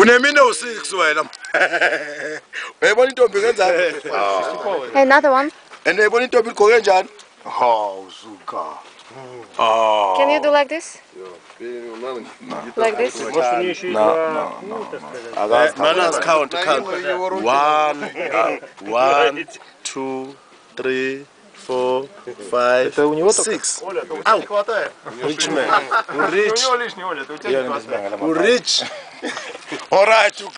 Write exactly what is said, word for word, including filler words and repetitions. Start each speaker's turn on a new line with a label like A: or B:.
A: Unemine u-six wena. Uyayibona intombi kanjani?
B: Another one.
A: And uyayibona intombi igqoke njani? Hawu suka. Ah.
B: Can you do like this? Like this?
A: No, no, no. Manas count, count. One, uh, one, two, three, four, five, six. Ow. Rich man. Rich. Rich. All right.